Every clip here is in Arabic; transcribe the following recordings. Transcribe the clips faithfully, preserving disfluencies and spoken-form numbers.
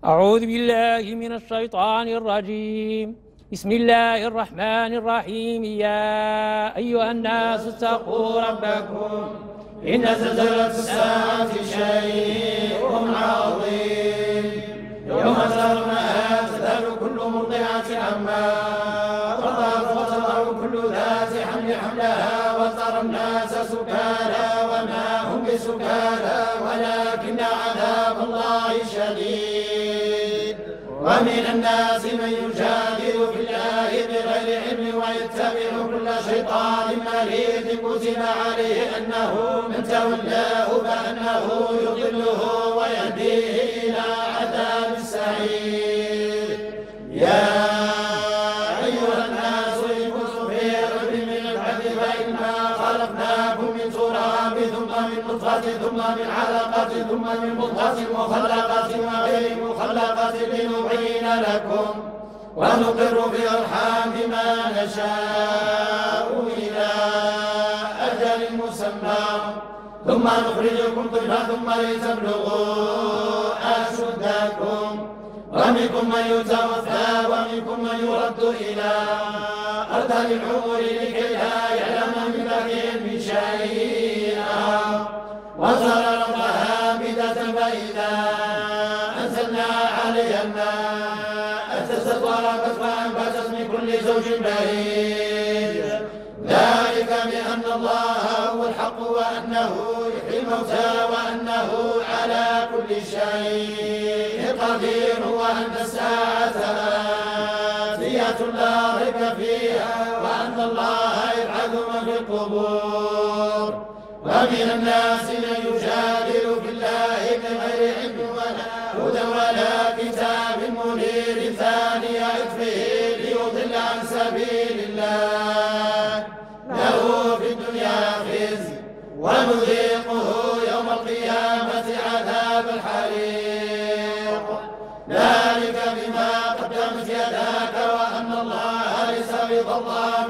أعوذ بالله من الشيطان الرجيم. بسم الله الرحمن الرحيم. يا أيها الناس اتقوا ربكم إن زلزلة الساعة شيء عظيم يوم ترونها تذهل كل مرضعة عما أرضعت وتضع كل ذات حمل حملها وترى الناس سكارى وما هم بسكارى ولكن عذاب الله شديد. ومن الناس من يجادل في الله بغير علم ويتبع كل شيطان مريد كتب عليه أنه من تولاه فأنه يضله ويهديه إلى عذاب السعير. يا أيها الناس إن كنتم في ريب من البعث فإنا خلقناكم من تراب ثم من نطفة ثم من علقة ثم من مضغة مخلقة وغير مخلقة لنبين لكم ونقر في الأرحام ما نشاء إلى أجل مسمى ثم نخرجكم طفلا ثم لتبلغوا أشدكم ومنكم من يتوفى ومنكم من يرد إلى أرذل العمر لكي لا يعلم من بعد شيئا وترى الأرض هامدة فإذا أنزلنا عليها الماء اهتزت وربت وأنبتت من كل زوج بهيج ذلك بأن الله هو الحق وأنه يحيي الموتى وأنه على كل شيء قدير وأن الساعة آتية لا ريب فيها وأن الله يبعث من في القبور. ومن الناس من يجادل في الله بغير علم ولا هدى ولا كتاب منير ثاني عطفه ليضل عن سبيل الله له في الدنيا خزي ونذيقه يوم القيامة عذاب الحريق ذلك بما قدمت يداك وأن الله ليس بظلام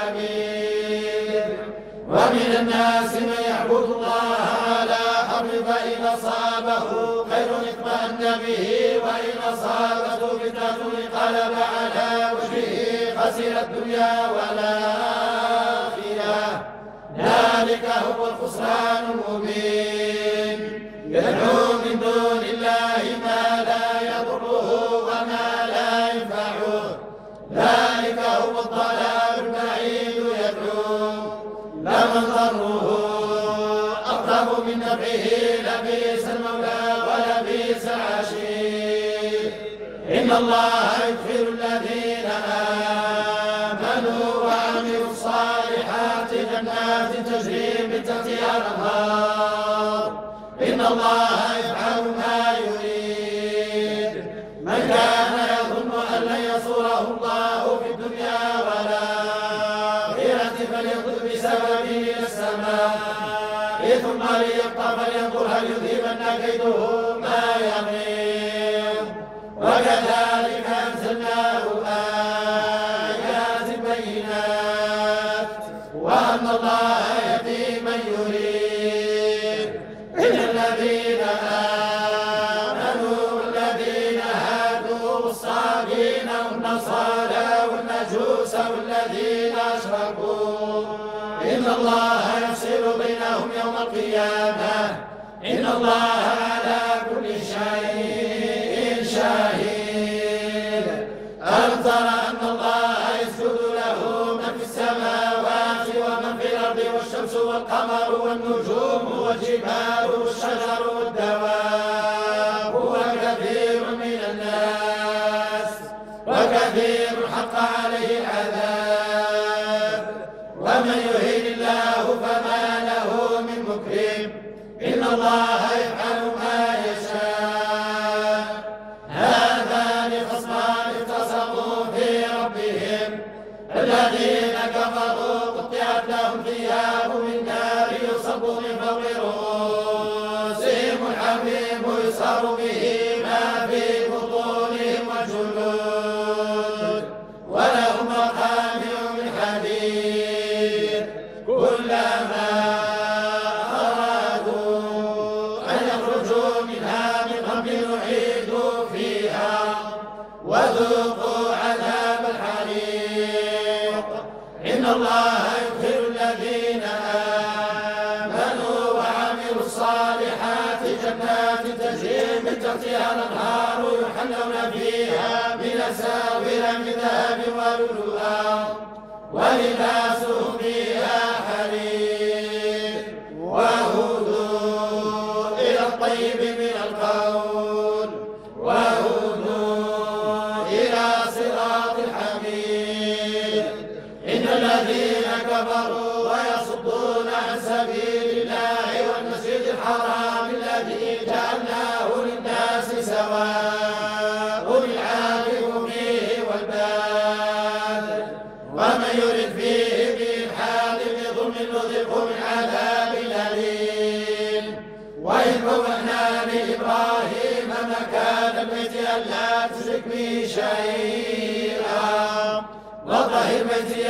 للعبيد. ومن الناس من يعبد الله على حرف فإن أصابه خير اطمأن به وإن أصابته فتنة انقلب على وجهه خسر الدنيا والآخرة ذلك هو الخسران المبين. يدعو من دون الله ما لا يضره وما لا ينفعه ذلك هو الضلال البعيد. يدعو لمن ضره أقرب من نفعه لبئس المولى ولبئس العشير. إن الله يدخل الذين آمنوا وعملوا الصالحات جنات تجري من تحتها الأنهار إن الله يفعل ما يريد. من كان يظن أن لن ينصره الله في الدنيا والآخرة فلينظر بسبب إلى السماء ثم ليقطع فلينظر هل يذهبن كيده ما يغيظ. وكذلك أنزلناه آيات بينات وأن الله يهدي من يريد. إن الذين آمنوا والذين هادوا والصابين والنصارى والمجوس والذين أشركوا إن الله يفصل بينهم يوم القيامة إن الله على كل شيء شهيد. ألم تر أن الله يسجد له من في السماوات ومن في الأرض والشمس والقمر والنجوم والجبال والشجر والدواب وكثير من الناس وكثير حق عليه العذاب. ومن يهن الله فما له من مكرم إن الله يفعل ما يشاء. هذان خصمان اختصموا في ربهم الذين كفروا قطعت لهم ثياب من نار يصب من فوق رؤوسهم الحميم يصهر به ما في بطونهم وجلود ولهم تحتها الأنهار يحلون فيها من أساور من ذهب ولؤلؤا ولباسهم فيها حرير وهدوا إلى الطيب من القول وهدوا إلى صراط الحميد. إن الذين كفروا ويصدون عن سبيل الله والمسجد الحرام الذي جعلناه للناس سواء العاكف فيه والباد ومن يرد فيه بإلحاد بظلم نذقه من عذاب أليم. وإذ بوأنا لإبراهيم مكان البيت ألا تشرك به شيئا وطهر بيتي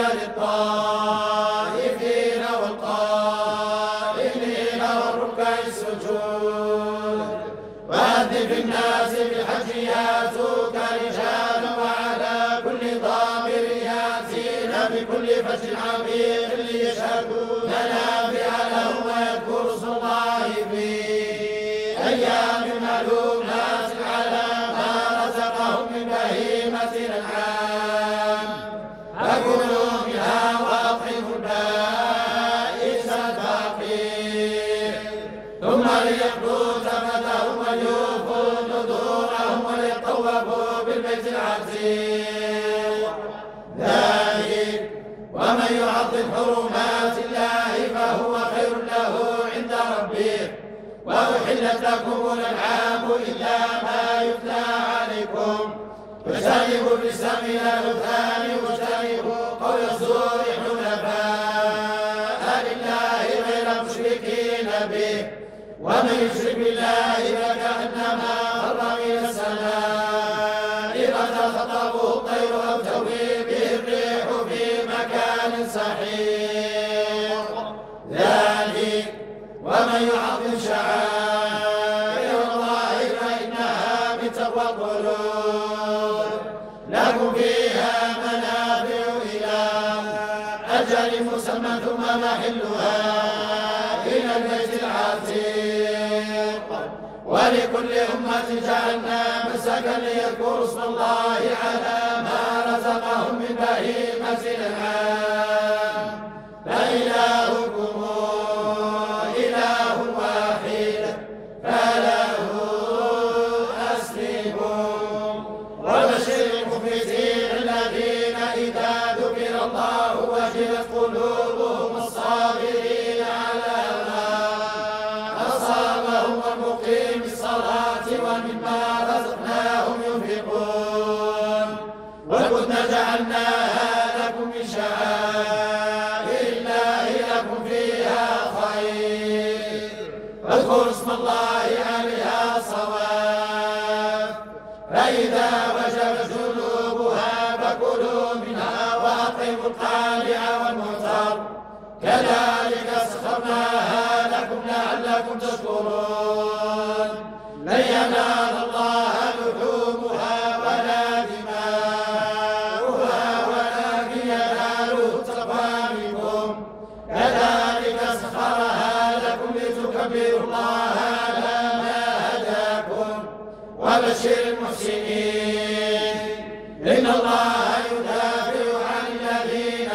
للطائفين والقائمين والركع السجود. وأذن في الناس بالحج ياتوك رجالا وعلى كل ضامر ياتين بكل فج عميق ليشهدوا منافع لهم ويذكروا اسم الله في أيام معلومات على ما رزقهم من بهيمة الأنعام فكلوا منها وأطعموا البائس الفقير ثم ليقضوا تفثهم وليوفوا نذورهم وليطوفوا بالبيت العتيق. ذلك ومن يعظم حرمات الله فهو خير له عند ربه. وأحلت لكم الأنعام إلا ما يتلى عليكم واجتنبوا الرجس من الأوثان واجتنبوا قول الزور حنفاء لله غير مشركين به. ومن يشرك بالله فكأنما خر من السماء فتخطفه الطير أو تهوي به الريح في مكان سحيق. ذلك ومن يعظم شعائر الله فإنها من تقوى القلوب. لكم فيها منافع إلى أجل مسمى ثم محلها إلى البيت العتيق. ولكل أمة جعلنا مسكا ليذكروا اسم الله على ما رزقهم من بهيمة الأنعام فإلهكم إله واحد فله أسلموا. وبشر المخبتين الذين إذا ذكر الله وجلت قلوبهم الصابرين على ما أصابهم والمقيم الصلاة ومما رزقناهم ينفقون. وكنا جعلناها لكم من شعائر الله لكم فيها خير فاذكروا اسم الله عليها صواف. فإذا وجبت جنوبها فكلوا منها وأطعموا القانع والمعتر كذلك سخرناها لكم لعلكم تشكرون. لن ينال الله لحومها ولا دماؤها ولكن يناله التقوى منكم. كذلك سخرها لكم لتكبروا الله على ما هداكم. وبشر المحسنين إن الله يدافع عن الذين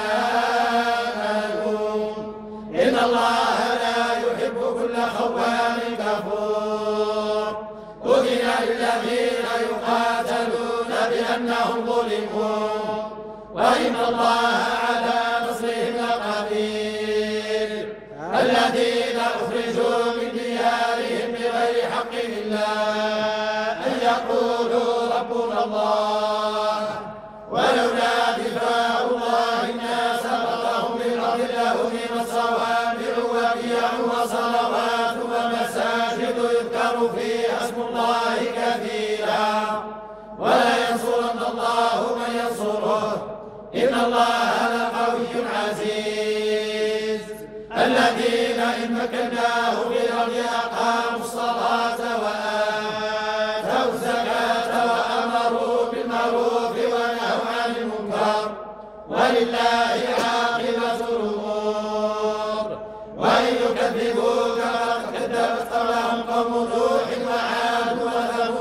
آمنوا إن الله لا يحب كل خوان كفور. أذن للذين يقاتلون بأنهم ظلموا وإن الله على نصرهم لقدير. الذين أخرجوا من ديارهم بغير حق إلا أن يقولوا ربنا الله ولولا دفاع الله الناس بعضهم ببعض لهدم الصوامع وبيع وصلوات ومساجد يذكر فيها اسم الله كثيرا ولا ينصرن الله من ينصره إن الله لقوي عزيز. الذين إن مكناهم في الأرض أقاموا الصلاة وآتوا الزكاة وأمروا بالمعروف ونهوا عن المنكر ولله عاقبة الأمور. وإن يكذبوك فقد كذبت قبلهم قوم نوح وعاد وثمود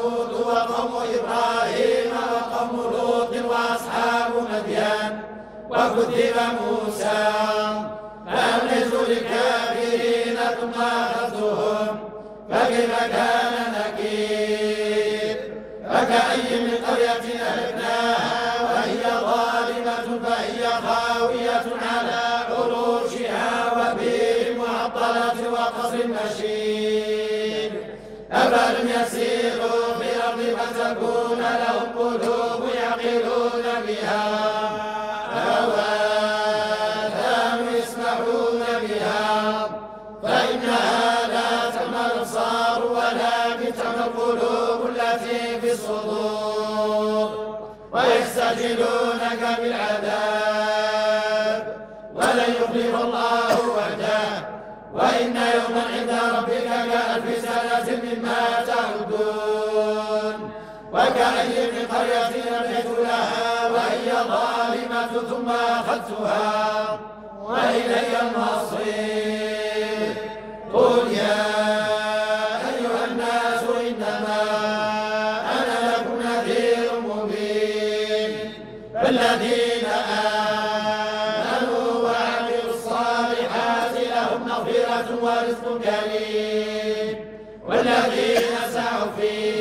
وكذب موسى فأمليت للكافرين ثم أخذتهم فكيف كان نكير فكأي من قرية أهلكناها وهي ظالمة فهي خاوية على عروشها وبئر معطلة وقصر مشيد أفلم يسيروا في الأرض فتكون لهم قلوب يعقلون بها أو آذان يسمعون بها فإنها لا تعمى الأبصار ولكن تعمى القلوب التي في الصدور ويستعجلونك بالعذاب ولن يخلف الله وعده وإن يوما عند ربك كألف سنة مما تعدون وكأي من قرية أمليت لها وهي ظالمة ثم أخذتها وإلي المصير قل يا أيها الناس إنما أنا لكم نذير مبين فالذين آمنوا وعملوا الصالحات لهم مغفرة ورزق كريم والذين سعوا في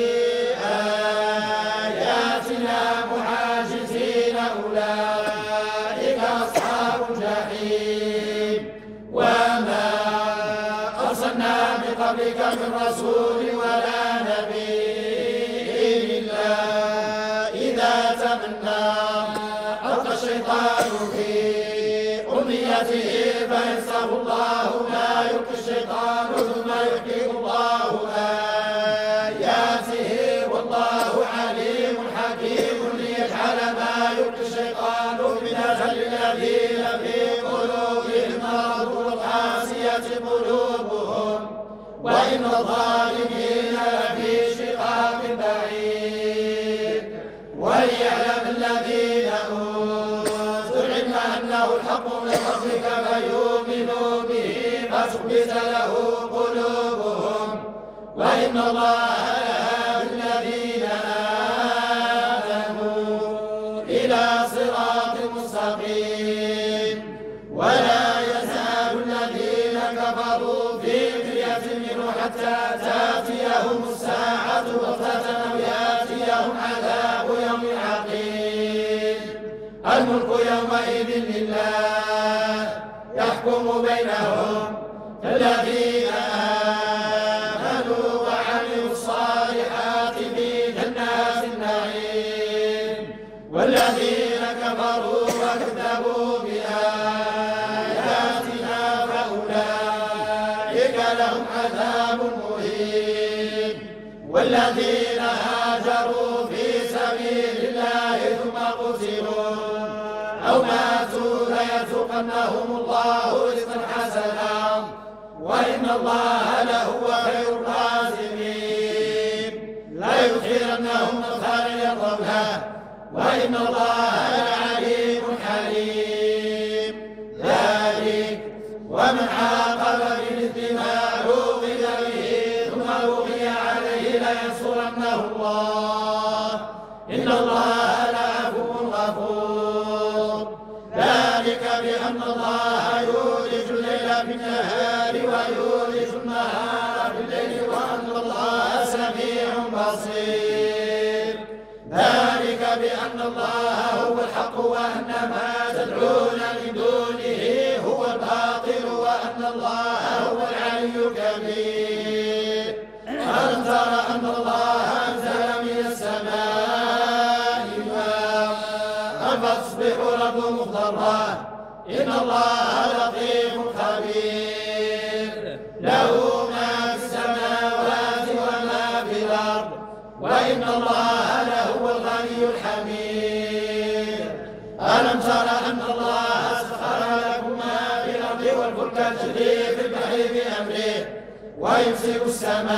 آياتنا معاجزين أولئك أصحاب الجحيم وما أرسلنا من قبلك من رسول ولا نبي إلا إذا تمنى ألقى الشيطان في أمنيته فينسخ الله ما يلقي الشيطان ثم يحكم الله آياته والله عليم حكيم ليجعل ما يلقي الشيطان فتنة للذين في قلوبهم مرض والقاسية قلوبهم وإن الظالمين لفي شقاق بعيد وليعلم الذين أوتوا العلم أنه الحق من ربك فيؤمنوا به فتخبت له قلوبهم وإن الله لهادي الذين آمنوا إلى صراط مستقيم ولا يزال الذين كفروا في مرية منه حتى تأتيهم الساعة بغتة أو يأتيهم عذاب يوم عقيم الملك يومئذ لله يحكم بينهم الذين آمنوا وعملوا الصالحات في جنات النعيم والذين كفروا وكذبوا بآياتنا فأولئك لهم عذاب مهين والذين هاجروا في سبيل الله ثم قتلوا أو ماتوا ليرزقنهم الله رزقا حسنا وإن الله لهو خير الرازقين لا يدخلنهم مدخلا يرضونه وإن الله لعليم حليم ذلك ومن عاقب بمثل ما عوقب به ثم بغي عليه لينصرنه الله إن الله لعفو غفور ذلك بأن الله يولج الليل في النهار ويولج النهار في الليل وأن الله سميع بصير ذلك بأن الله هو الحق وأن ما تدعون من دونه هو الباطل وأن الله هو العلي الكبير ألم تر أن الله أنزل من السماء ماء فتصبح الأرض مخضرا إن الله لطيف خبير له ما في السماوات وما في الأرض وإن الله لهو الغني الحميد ألم تر أن الله سخر لكم ما في الأرض والفلك تجري في البحر بأمره ويمسك السماء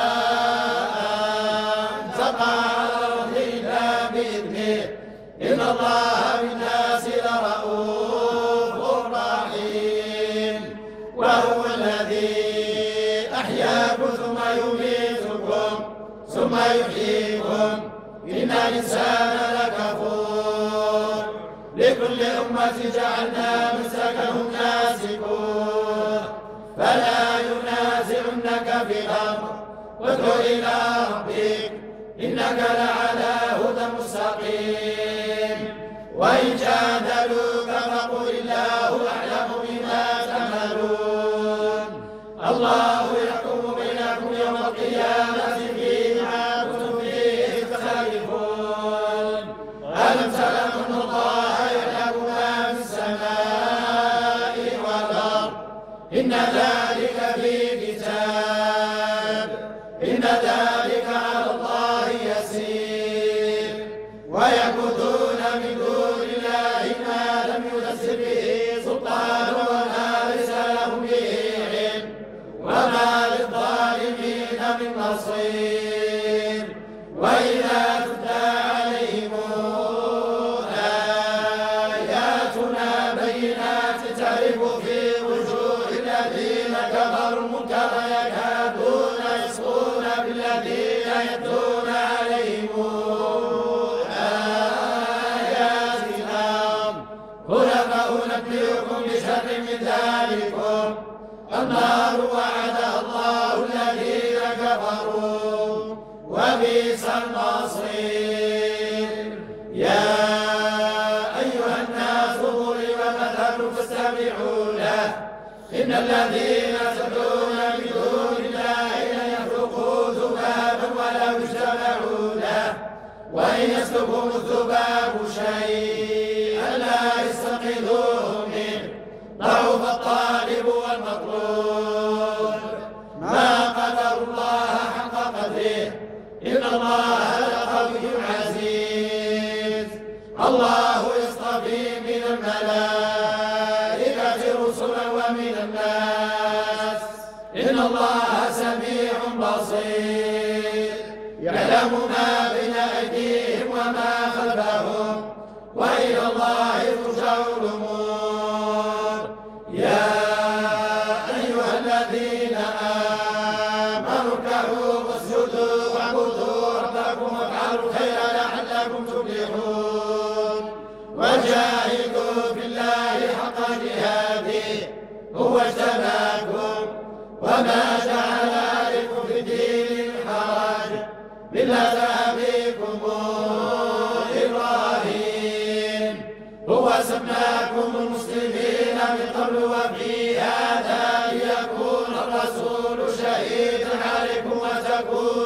أن تقع على الأرض إلا بإذنه إن الله بالناس لرؤوف رحيم وهو الذي أحياكم ثم يميتكم ثم يحييكم إن الإنسان لكفور لكل أمة جعلنا منسكهم ناسكوه فلا ينازعنك في الأمر وادع إلى ربك إنك لعلى هدى مستقيم وإن جادلوك فقل الله أعلم بما تعملون الله يحكم بينكم يوم القيامة فيما كنتم فيه تختلفون ألم تعلم أن الله يعلم ما في السماء والأرض إن ذلك في كتاب إن ذلك على الله يسير ويعبدون من دون الله ما لم ينزل به سلطان وما ليس لهم به علم وما للظالمين من نصير وإذا تتلى عليهم آياتنا بينات تعرف في وجوه الذين كفروا المنكر يكادون يسقون بالذين يتلون عليهم قل فأنبئكم بشر من ذلكم النار وعدها الله الذين كفروا وبئس المصير يا أيها الناس ضرب مثل فاستمعوا له إن الذين تدعون من دون الله لن يخلقوا ذبابا ولو اجتمعوا له وإن يسلبهم الذباب شيئا لا يستنقذوه منه ضعف الطالب والمطلوب ما قدر الله حق قدره إن الله لقوي عزيز الله يصطفي من الملائكة رسلا ومن الناس إن الله سميع بصير يعلم ما بين أيديهم وما خلفهم وإلى الله ترجع الأمور يا أيها الذين آمنوا اركعوا واسجدوا واعبدوا ربكم وافعلوا الخير لعلكم تفلحون وجاهدوا في الله حق جهاده هو اجتباكم وما جعل عليكم في الدين من حرج ملة أبيكم إبراهيم هو سماكم المسلمين من قبل وفي هذا ليكون الرسول شهيدا عليكم وتكونوا